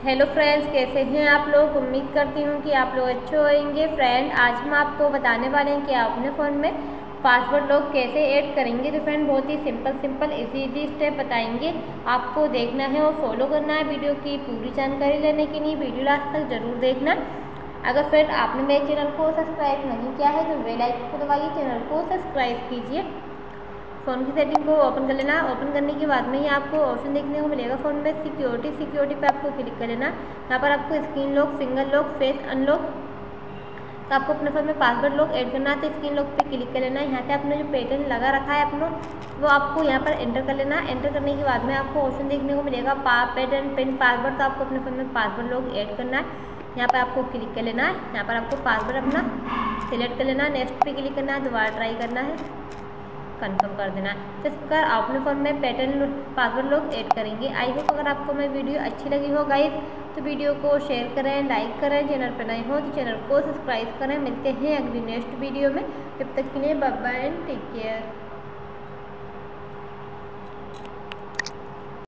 Hello friends, कैसे हैं आप लोग। उम्मीद करती हूँ कि आप लोग अच्छे होंगे। फ्रेंड, आज हम आपको बताने वाले हैं कि आप अपने फ़ोन में पासवर्ड लोग कैसे ऐड करेंगे। तो फ्रेंड, बहुत ही सिंपल इजी स्टेप बताएंगे, आपको देखना है और फॉलो करना है। वीडियो की पूरी जानकारी लेने के लिए वीडियो लास्ट तक जरूर देखना। अगर फ्रेंड आपने मेरे चैनल को सब्सक्राइब नहीं किया है तो बेल आइकन को दबाइए, चैनल को सब्सक्राइब कीजिए। फ़ोन की सेटिंग को ओपन कर लेना। ओपन करने के बाद में ही आपको ऑप्शन देखने को मिलेगा फ़ोन में सिक्योरिटी पे आपको क्लिक कर लेना। यहाँ पर आपको screen lock, finger lock, face unlock, तो आपको अपने फ़ोन में पासवर्ड लॉक ऐड करना है तो स्क्रीन लॉक पे क्लिक कर लेना। यहाँ पे आपने जो पैटर्न लगा रखा है अपना, वो आपको यहाँ पर एंटर कर लेना। एंटर करने के बाद में आपको ऑप्शन देखने को मिलेगा पैटर्न पिन पासवर्ड, तो आपको अपने फ़ोन में पासवर्ड लॉक ऐड करना है। यहाँ पर आपको क्लिक कर लेना है। यहाँ पर आपको पासवर्ड अपना सिलेक्ट कर लेना, नेक्स्ट पे क्लिक करना है, दोबारा ट्राई करना है, कंफर्म कर देना है। तो इस प्रकार आप अपने फ़ोन में पैटर्न पासवर्ड लोग ऐड करेंगे। आई होप अगर आपको मेरी वीडियो अच्छी लगी हो गाइस तो वीडियो को शेयर करें, लाइक करें। चैनल पर नए हो तो चैनल को सब्सक्राइब करें। मिलते हैं अगली नेक्स्ट वीडियो में। तब तक के लिए bye bye and take care.